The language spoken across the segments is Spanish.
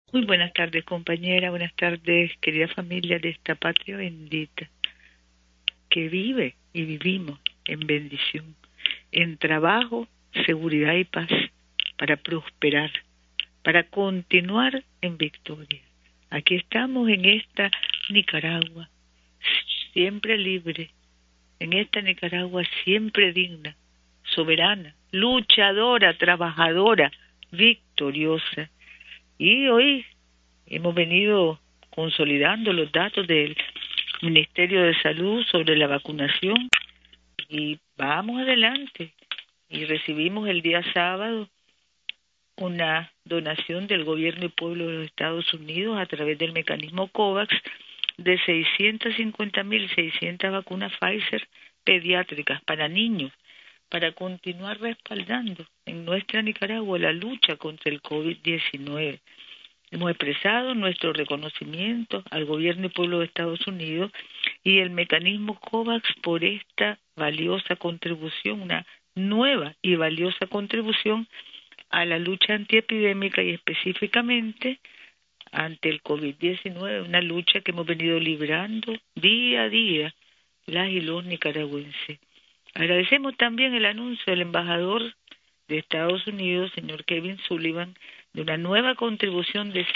Muy buenas tardes, compañera, buenas tardes, querida familia de esta patria bendita, que vive y vivimos en bendición, en trabajo, seguridad y paz, para prosperar, para continuar en victoria. Aquí estamos en esta Nicaragua, siempre libre, en esta Nicaragua siempre digna, soberana, luchadora, trabajadora, victoriosa. Y hoy hemos venido consolidando los datos del Ministerio de Salud sobre la vacunación y vamos adelante. Y recibimos el día sábado una donación del Gobierno y Pueblo de los Estados Unidos a través del mecanismo COVAX de 650.600 vacunas Pfizer pediátricas para niños, para continuar respaldando en nuestra Nicaragua la lucha contra el COVID-19. Hemos expresado nuestro reconocimiento al Gobierno y Pueblo de Estados Unidos y el mecanismo COVAX por esta valiosa contribución, una nueva y valiosa contribución a la lucha antiepidémica y específicamente ante el COVID-19, una lucha que hemos venido librando día a día las y los nicaragüenses. Agradecemos también el anuncio del embajador de Estados Unidos, señor Kevin Sullivan, de una nueva contribución de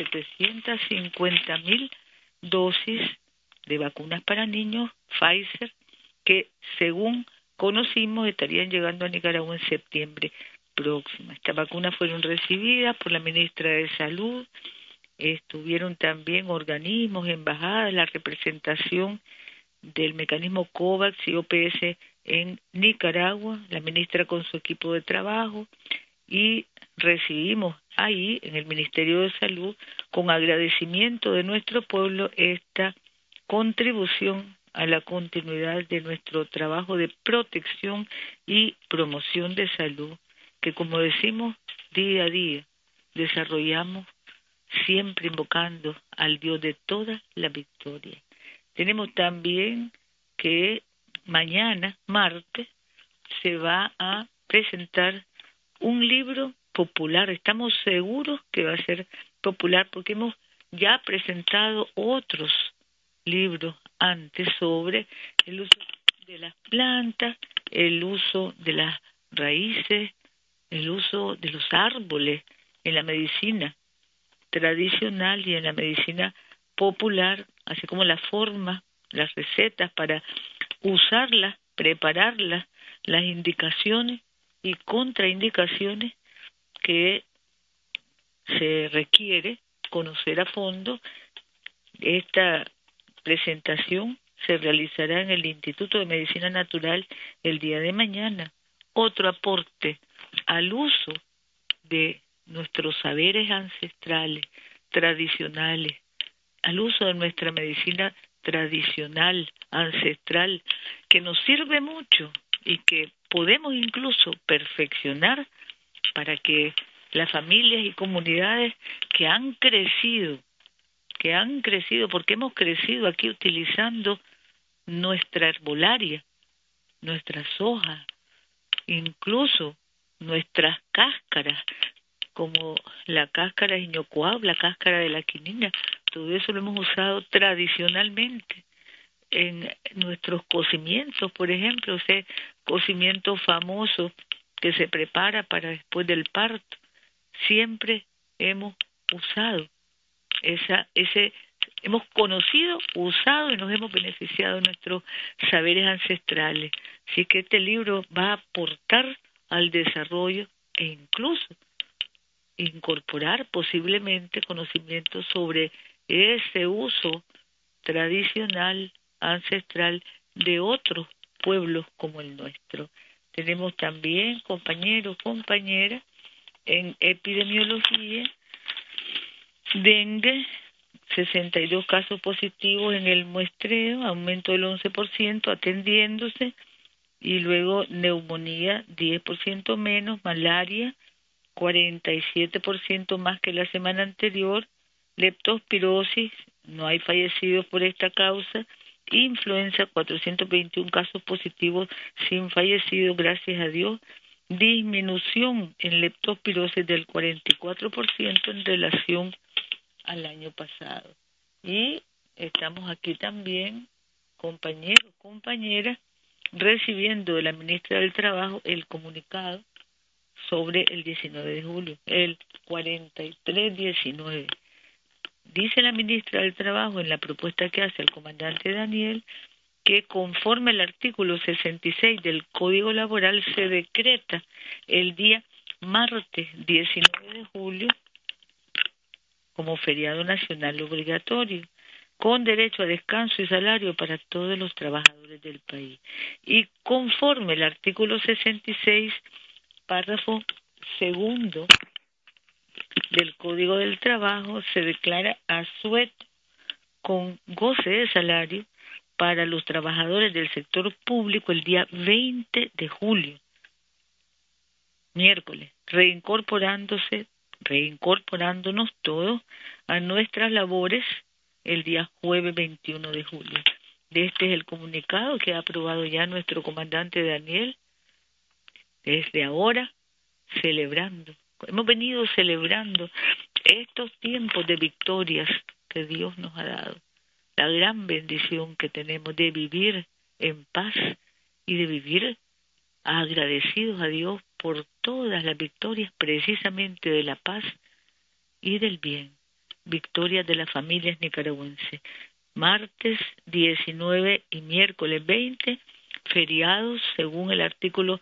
750.000 dosis de vacunas para niños Pfizer, que según conocimos estarían llegando a Nicaragua en septiembre próximo. Estas vacunas fueron recibidas por la ministra de Salud, estuvieron también organismos, embajadas, la representación del mecanismo COVAX y OPS en Nicaragua, la ministra con su equipo de trabajo, y recibimos ahí en el Ministerio de Salud, con agradecimiento de nuestro pueblo, esta contribución a la continuidad de nuestro trabajo de protección y promoción de salud, que como decimos día a día desarrollamos siempre invocando al Dios de toda la victoria. Tenemos también que mañana, martes, se va a presentar un libro popular. Estamos seguros que va a ser popular porque hemos ya presentado otros libros antes sobre el uso de las plantas, el uso de las raíces, el uso de los árboles en la medicina tradicional y en la medicina popular, así como la forma, las recetas para usarlas, prepararlas, las indicaciones y contraindicaciones que se requiere conocer a fondo. Esta presentación se realizará en el Instituto de Medicina Natural el día de mañana. Otro aporte al uso de nuestros saberes ancestrales, tradicionales, al uso de nuestra medicina tradicional, ancestral, que nos sirve mucho y que podemos incluso perfeccionar para que las familias y comunidades que han crecido, porque hemos crecido aquí utilizando nuestra herbolaria, nuestras hojas, incluso nuestras cáscaras, como la cáscara de ñocuau, la cáscara de la quinina, todo eso lo hemos usado tradicionalmente en nuestros cocimientos, por ejemplo, ese cocimiento famoso que se prepara para después del parto. Siempre hemos usado hemos conocido, usado y nos hemos beneficiado de nuestros saberes ancestrales. Así que este libro va a aportar al desarrollo e incluso incorporar posiblemente conocimientos sobre ese uso tradicional, ancestral de otros pueblos como el nuestro. Tenemos también, compañeros, compañeras, en epidemiología, dengue, 62 casos positivos en el muestreo, aumento del 11% atendiéndose, y luego neumonía 10% menos, malaria 47% más que la semana anterior, leptospirosis, no hay fallecidos por esta causa, influenza 421 casos positivos sin fallecidos, gracias a Dios, disminución en leptospirosis del 44% en relación al año pasado. Y estamos aquí también, compañeros, compañeras, recibiendo de la ministra del Trabajo el comunicado sobre el 19 de julio, el 4319. Dice la ministra del Trabajo en la propuesta que hace el comandante Daniel que conforme al artículo 66 del Código Laboral se decreta el día martes 19 de julio como feriado nacional obligatorio, con derecho a descanso y salario para todos los trabajadores del país. Y conforme al artículo 66, párrafo segundo del Código del Trabajo, se declara asueto con goce de salario para los trabajadores del sector público el día 20 de julio, miércoles, reincorporándonos todos a nuestras labores el día jueves 21 de julio. Este es el comunicado que ha aprobado ya nuestro comandante Daniel desde ahora, celebrando. Hemos venido celebrando estos tiempos de victorias que Dios nos ha dado, la gran bendición que tenemos de vivir en paz y de vivir agradecidos a Dios por todas las victorias precisamente de la paz y del bien, victorias de las familias nicaragüenses. Martes 19 y miércoles 20, feriados según el artículo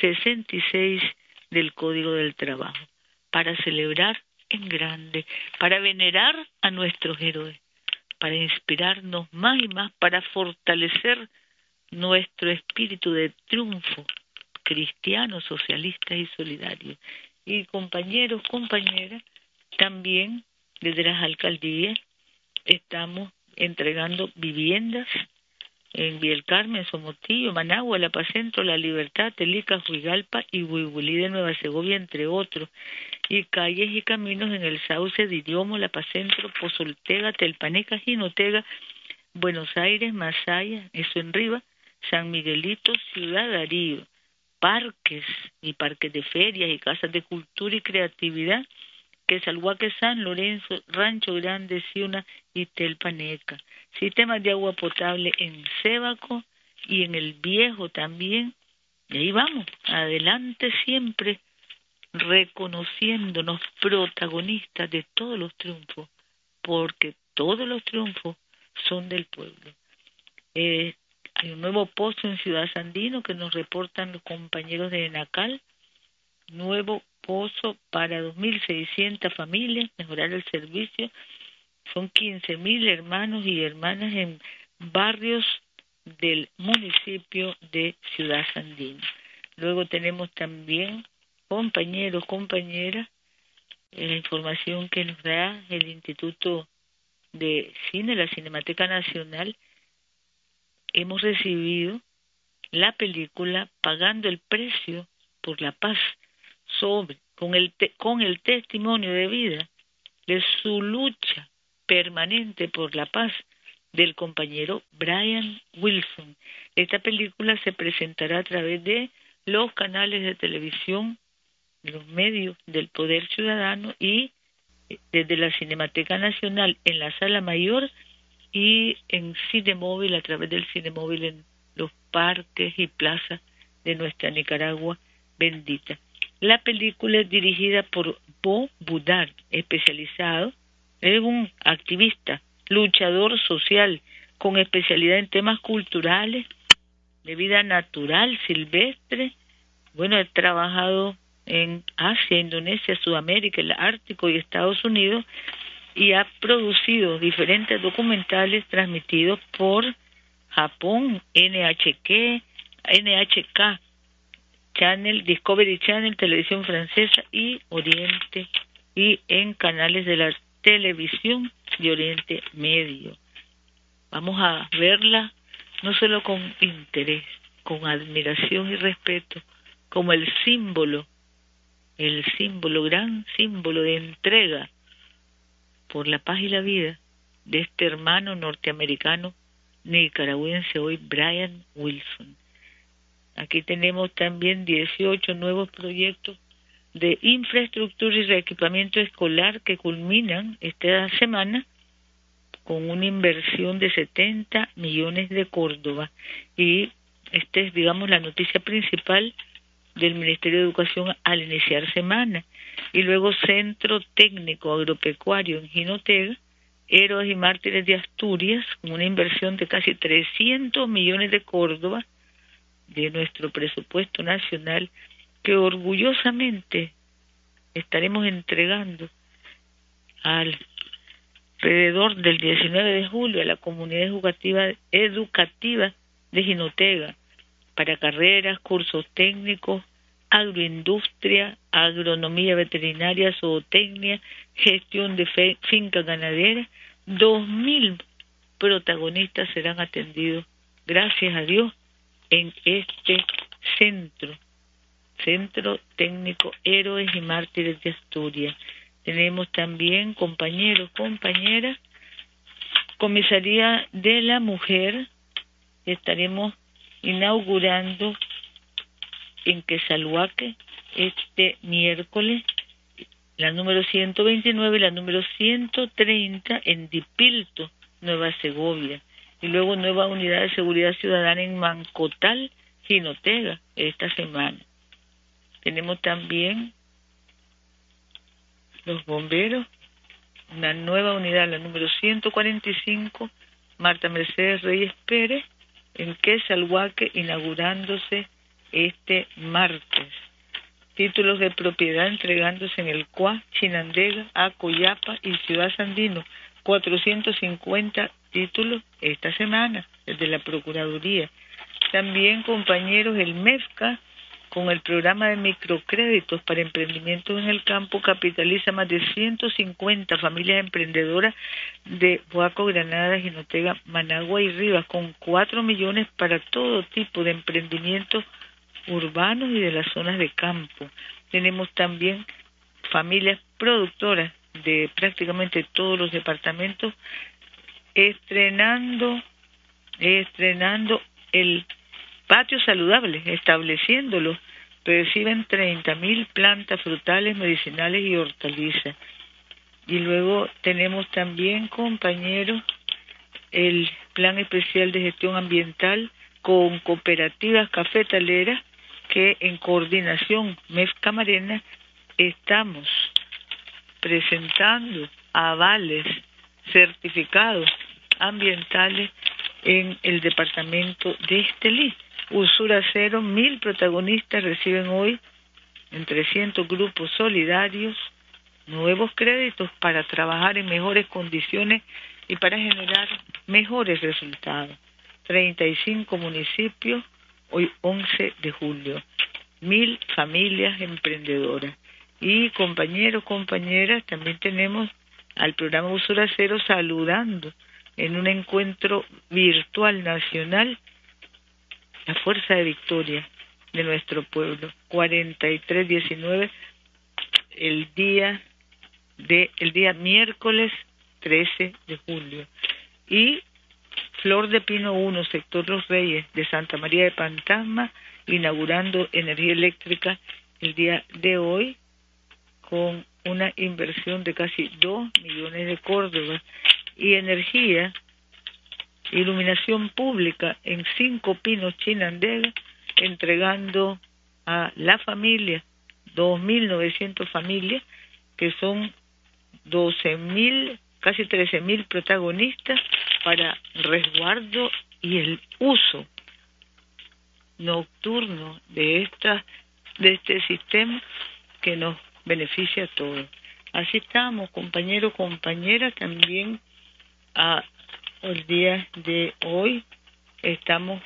66 del Código del Trabajo, para celebrar en grande, para venerar a nuestros héroes, para inspirarnos más y más, para fortalecer nuestro espíritu de triunfo cristiano, socialista y solidario. Y compañeros, compañeras, también desde las alcaldías estamos entregando viviendas en Villa Carmen, Somotillo, Managua, La Paz Centro, La Libertad, Telica, Huigalpa y Huigulí de Nueva Segovia, entre otros, y calles y caminos en el Sauce de Idiomo, La Paz Centro, Pozoltega, Telpaneca, Jinotega, Buenos Aires, Masaya, eso en Riva, San Miguelito, Ciudad Darío, parques y parques de ferias y casas de cultura y creatividad, Quesalhuaque, San Lorenzo, Rancho Grande, Ciuna y Telpaneca. Sistemas de agua potable en Sébaco y en el Viejo también. Y ahí vamos, adelante siempre, reconociéndonos protagonistas de todos los triunfos, porque todos los triunfos son del pueblo. Hay un nuevo pozo en Ciudad Sandino que nos reportan los compañeros de ENACAL, nuevo pozo para 2.600 familias, mejorar el servicio. Son 15.000 hermanos y hermanas en barrios del municipio de Ciudad Sandino. Luego tenemos también, compañeros, compañeras, la información que nos da el Instituto de Cine, la Cinemateca Nacional. Hemos recibido la película Pagando el Precio por la Paz, con el testimonio de vida de su lucha permanente por la paz del compañero Brian Wilson. Esta película se presentará a través de los canales de televisión, los medios del Poder Ciudadano y desde la Cinemateca Nacional en la Sala Mayor y en Cinemóvil, a través del Cinemóvil en los parques y plazas de nuestra Nicaragua bendita. La película es dirigida por Bo Budar, especializado, es un activista, luchador social, con especialidad en temas culturales, de vida natural, silvestre. Bueno, ha trabajado en Asia, Indonesia, Sudamérica, el Ártico y Estados Unidos, y ha producido diferentes documentales transmitidos por Japón, NHK Channel, Discovery Channel, Televisión Francesa y Oriente, y en canales de la televisión de Oriente Medio. Vamos a verla no solo con interés, con admiración y respeto, como el símbolo, gran símbolo de entrega por la paz y la vida de este hermano norteamericano nicaragüense hoy, Brian Wilson. Aquí tenemos también 18 nuevos proyectos de infraestructura y reequipamiento escolar que culminan esta semana con una inversión de 70 millones de Córdoba. Y esta es, digamos, la noticia principal del Ministerio de Educación al iniciar semana. Y luego Centro Técnico Agropecuario en Jinotega, Héroes y Mártires de Asturias, con una inversión de casi 300 millones de Córdoba de nuestro presupuesto nacional, que orgullosamente estaremos entregando alrededor del 19 de julio a la comunidad educativa de Jinotega para carreras, cursos técnicos, agroindustria, agronomía veterinaria, zootecnia, gestión de finca ganadera. 2.000 protagonistas serán atendidos, gracias a Dios, en este Centro Técnico Héroes y Mártires de Asturias. Tenemos también, compañeros, compañeras, Comisaría de la Mujer. Estaremos inaugurando en Quesalhuaque este miércoles la número 129 y la número 130 en Dipilto, Nueva Segovia. Y luego nueva unidad de seguridad ciudadana en Mancotal, Jinotega, esta semana. Tenemos también los bomberos, una nueva unidad, la número 145, Marta Mercedes Reyes Pérez, en Quesalhuaque, inaugurándose este martes. Títulos de propiedad entregándose en el CUA, Chinandega, Acoyapa y Ciudad Sandino. 450 títulos esta semana, desde la Procuraduría. También, compañeros, el MEFCA, con el programa de microcréditos para emprendimientos en el campo, capitaliza más de 150 familias emprendedoras de Huaco, Granada, Jinotega, Managua y Rivas, con 4 millones para todo tipo de emprendimientos urbanos y de las zonas de campo. Tenemos también familias productoras de prácticamente todos los departamentos estrenando el patio saludable, estableciéndolo. Reciben 30.000 plantas frutales, medicinales y hortalizas. Y luego tenemos también, compañeros, el Plan Especial de Gestión Ambiental con cooperativas cafetaleras que en coordinación MEFCA Marena estamos presentando avales, certificados ambientales en el departamento de Estelí. Usura Cero, 1.000 protagonistas reciben hoy en 300 grupos solidarios nuevos créditos para trabajar en mejores condiciones y para generar mejores resultados. 35 municipios, hoy 11 de julio. 1.000 familias emprendedoras. Y compañeros, compañeras, también tenemos al programa Usura Cero saludando en un encuentro virtual nacional la fuerza de victoria de nuestro pueblo. 4319, el día miércoles 13 de julio. Y Flor de Pino 1, sector Los Reyes de Santa María de Pantasma, inaugurando energía eléctrica el día de hoy con una inversión de casi 2 millones de Córdoba. Y energía, iluminación pública en 5 Pinos, Chinandega, entregando a la familia, 2.900 familias, que son 12.000, casi 13.000 protagonistas para resguardo y el uso nocturno de este sistema que nos beneficia a todos. Así estamos, compañeros, compañeras, también el día de hoy estamos,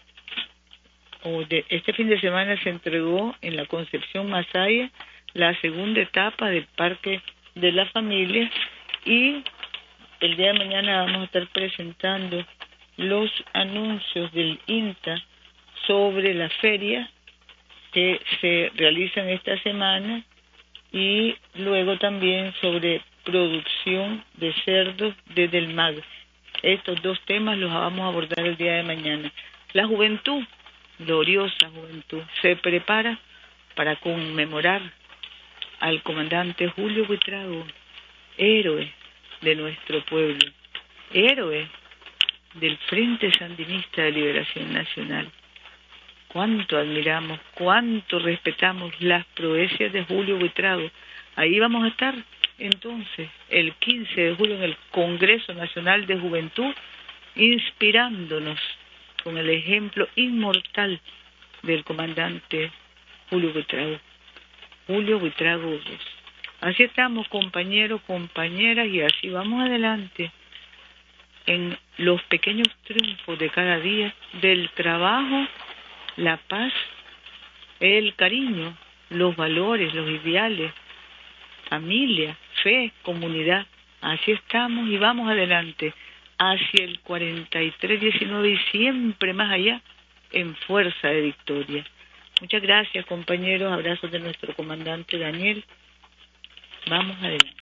este fin de semana se entregó en la Concepción Masaya la segunda etapa del Parque de la Familia, y el día de mañana vamos a estar presentando los anuncios del INTA sobre la feria que se realizan esta semana, y luego también sobre producción de cerdos desde el MAG. Estos dos temas los vamos a abordar el día de mañana. La juventud, gloriosa juventud, se prepara para conmemorar al comandante Julio Buitrago, héroe de nuestro pueblo, héroe del Frente Sandinista de Liberación Nacional. Cuánto admiramos, cuánto respetamos las proezas de Julio Buitrago. Ahí vamos a estar entonces el 15 de julio en el Congreso Nacional de Juventud, inspirándonos con el ejemplo inmortal del comandante Julio Buitrago. Julio Buitrago Urroz. Así estamos, compañeros, compañeras, y así vamos adelante en los pequeños triunfos de cada día, del trabajo, la paz, el cariño, los valores, los ideales, familia, fe, comunidad. Así estamos y vamos adelante hacia el 43-19 y siempre más allá en fuerza de victoria. Muchas gracias, compañeros. Abrazos de nuestro comandante Daniel. Vamos adelante.